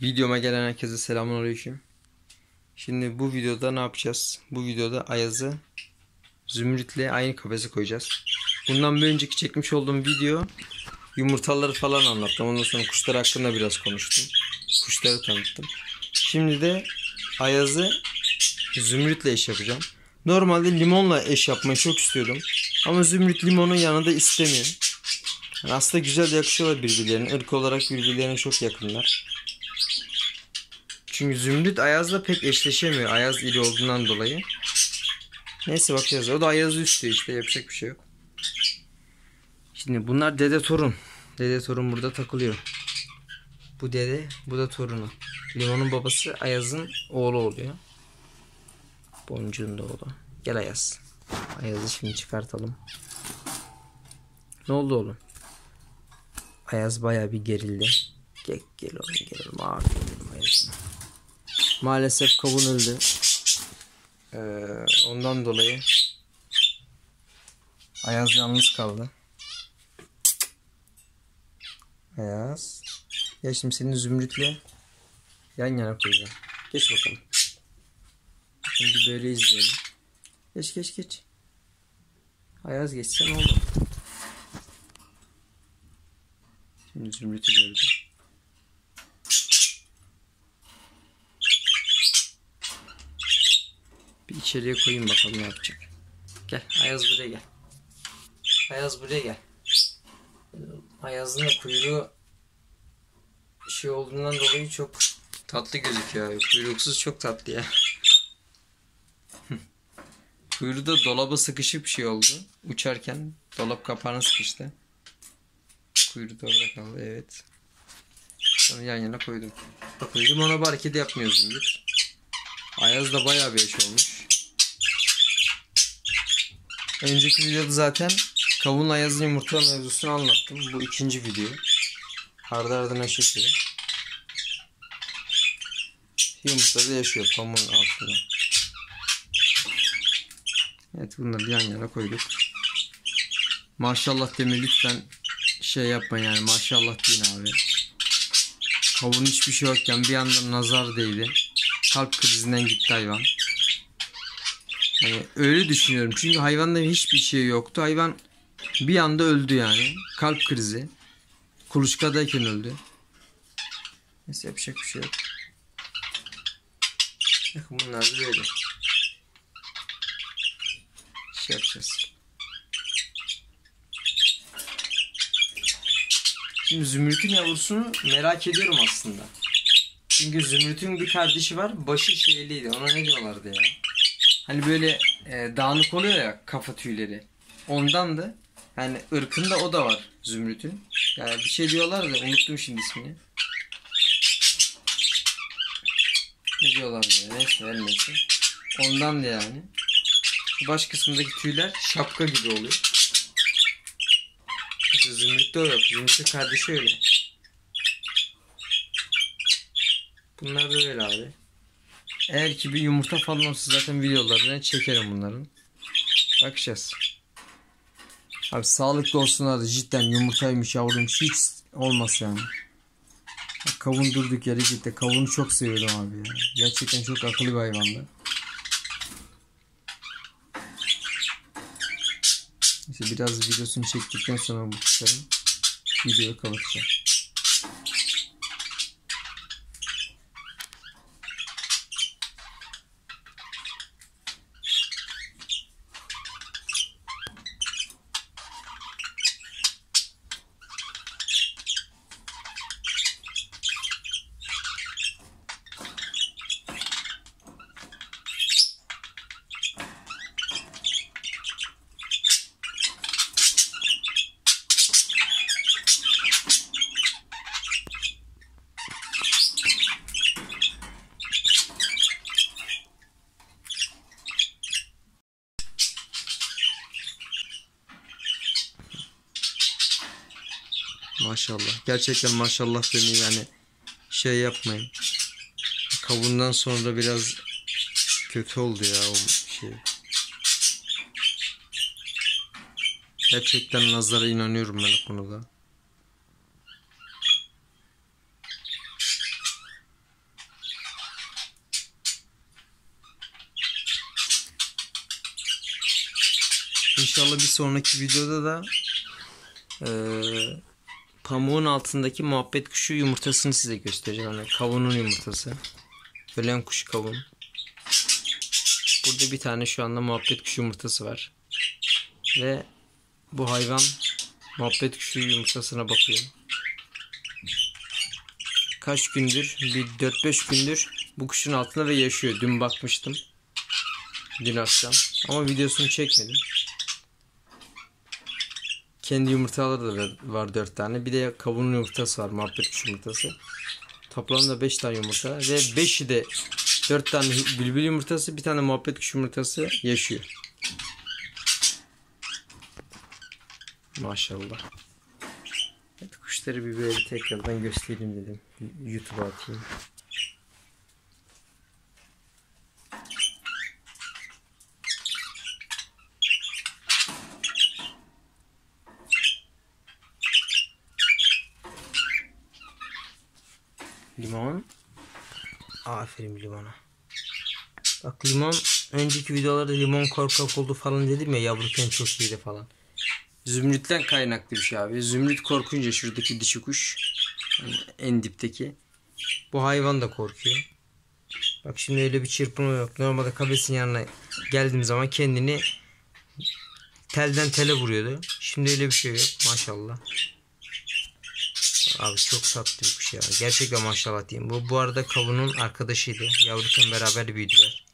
Videoma gelen herkese selamünaleyküm. Şimdi bu videoda ne yapacağız? Bu videoda Ayaz'ı Zümrüt'le aynı kafese koyacağız. Bundan bir önceki çekmiş olduğum video yumurtaları falan anlattım. Ondan sonra kuşlar hakkında biraz konuştum. Kuşları tanıttım. Şimdi de Ayaz'ı Zümrüt'le eş yapacağım. Normalde limonla eş yapmayı çok istiyordum. Ama Zümrüt limonun yanında istemiyor. Yani aslında güzel de yakışıyorlar birbirlerine. Irk olarak birbirlerine çok yakınlar. Çünkü Zümrüt Ayaz'la pek eşleşemiyor. Ayaz iri olduğundan dolayı. Neyse bakacağız. O da Ayaz'ı istiyor işte. Yapacak bir şey yok. Şimdi bunlar dede torun. Dede torun burada takılıyor. Bu dede, bu da torunu. Limon'un babası Ayaz'ın oğlu oluyor. Boncuğun da oğlu. Gel Ayaz. Ayaz'ı şimdi çıkartalım. Ne oldu oğlum? Ayaz bayağı bir gerildi. Gel oğlum gel oğlum. Aferin Ayaz'ım. Maalesef kavun öldü. Ondan dolayı Ayaz yalnız kaldı. Ayaz. Ya şimdi seni Zümrüt'le yan yana koyacağım. Geç bakalım. Şimdi böyle izleyelim. Geç. Ayaz geçsen oldu. Şimdi Zümrüt'ü gördüm. Bir içeriye koyayım bakalım ne yapacak. Gel Ayaz buraya gel. Ayaz buraya gel. Ayaz'ın da kuyruğu şey olduğundan dolayı çok tatlı gözüküyor. Kuyruksuz çok tatlı ya. Kuyruğu da dolaba sıkışıp şey oldu. Uçarken dolap kapağına sıkıştı. Kuyruğu da orada kaldı, evet. Sonra yan yana koydum. Bakın limona bu hareket yapmıyor Zümrüt. Ayaz da bayağı bir eş olmuş. Önceki videoda zaten kavun Ayaz'ın yumurta mevzusunu anlattım. Bu ikinci video. Ardı ardına çıkıyor. Yumurtada yaşıyor pamuğun altında. Evet, bunları yan yana koyduk. Maşallah deme lütfen, şey yapma yani, maşallah deyin abi. Kavun hiçbir şey yokken bir anda nazar değdi. Kalp krizinden gitti hayvan. Yani öyle düşünüyorum. Çünkü hayvanda hiçbir şey yoktu. Hayvan bir anda öldü yani. Kalp krizi. Kuluçkadayken öldü. Neyse yapacak bir şey yok. Bakın bunlar da böyle. Şey yapacağız. Şimdi Zümrüt'ün yavrusunu merak ediyorum aslında. Çünkü Zümrüt'ün bir kardeşi var. Başı şeyliydi. Ona ne diyorlardı ya? Hani böyle dağınık oluyor ya kafa tüyleri. Ondan da yani ırkında o da var Zümrüt'ün. Yani bir şey diyorlar da unuttum şimdi ismini. Ne diyorlar ya? Neyse. Ondan da yani. Baş kısmındaki tüyler şapka gibi oluyor. Mesela Zümrüt'te o yok. Zümrüt'ün kardeşi öyle. Bunlar da öyle abi. Eğer ki bir yumurta falan olsa zaten videolarını çekerim bunların. Bakacağız. Abi sağlıklı olsunlar da cidden yumurtaymış yavruymuş hiç olmaz yani. Kavun durduk yere gitti. Kavunu çok seviyordum abi ya. Gerçekten çok akıllı bir hayvandı. İşte biraz videosunu çektikten sonra bu kuşların videoyu kapatacağım. Maşallah. Gerçekten maşallah demeyi yani şey yapmayın. Kavundan sonra biraz kötü oldu ya o şey. Gerçekten nazara inanıyorum ben o konuda. İnşallah bir sonraki videoda da pamuğun altındaki muhabbet kuşu yumurtasını size göstereceğim. Yani kavunun yumurtası. Ölen kuş kavun. Burada bir tane şu anda muhabbet kuşu yumurtası var. Ve bu hayvan muhabbet kuşu yumurtasına bakıyor. Kaç gündür, bir 4-5 gündür bu kuşun altında ve yaşıyor. Dün bakmıştım. Dün akşam. Ama videosunu çekmedim. Kendi yumurtaları da var 4 tane. Bir de kavunun yumurtası var. Muhabbet kuş yumurtası. Toplamda 5 tane yumurta. Ve 5'i de 4 tane bülbül yumurtası, bir tane muhabbet kuş yumurtası yaşıyor. Maşallah. Evet, kuşları bir böyle tekrardan göstereyim dedim. YouTube'a atayım. Limon. Aferin limona. Bak limon, önceki videolarda limon korkak oldu falan dedim ya, yavruken çok iyiydi falan. Zümrütten kaynaklı bir şey abi. Zümrüt korkunca şuradaki dişi kuş, yani en dipteki, bu hayvan da korkuyor. Bak şimdi öyle bir çırpınma yok. Normalde kafesin yanına geldiğim zaman kendini telden tele vuruyordu. Şimdi öyle bir şey yok maşallah. Abi çok tatlı bir kuş ya. Gerçekten maşallah diyeyim. Bu arada kavunun arkadaşıydı. Yavruken beraber büyüdüler.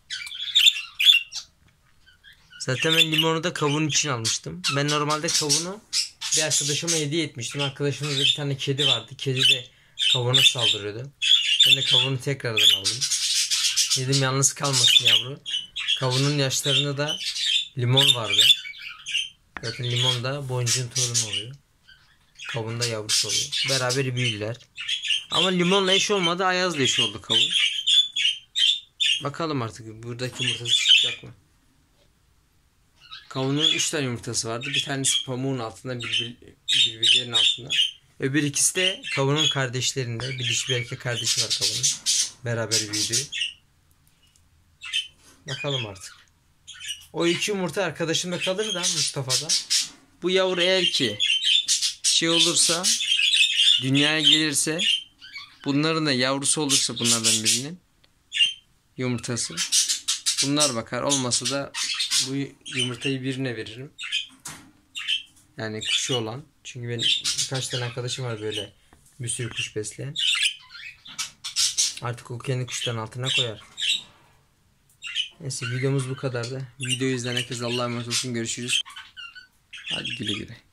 Zaten ben limonu da kavun için almıştım. Ben normalde kavunu bir arkadaşıma hediye etmiştim. Arkadaşımızda bir tane kedi vardı. Kedi de kavuna saldırıyordu. Ben de kavunu tekrardan aldım. Dedim yalnız kalmasın yavru. Kavunun yaşlarında da limon vardı. Zaten limon da boncuğun torunu oluyor. Kavun da yavrusu oluyor. Beraber büyüdüler. Ama limonla eş olmadı. Ayazla eş oldu kavun. Bakalım artık buradaki yumurtası çıkacak mı? Kavunun 3 tane yumurtası vardı. Bir tanesi pamuğun altında, birbirlerinin altında. Öbür ikisi de kavunun kardeşlerinde. Bir dişi bir erkek kardeşi var kavunun. Beraber büyüdü. Bakalım artık. O 2 yumurta arkadaşımda kalır da, Mustafa'da. Bu yavru eğer ki şey olursa, dünyaya gelirse, bunların da yavrusu olursa bunlardan birinin yumurtası, bunlar bakar. Olmasa da bu yumurtayı birine veririm. Yani kuşu olan. Çünkü benim birkaç tane arkadaşım var böyle bir sürü kuş besleyen. Artık o kendi kuşların altına koyar. Neyse videomuz bu kadardı. Videoyu izleyen herkese Allah'a emanet olsun. Görüşürüz. Hadi güle güle.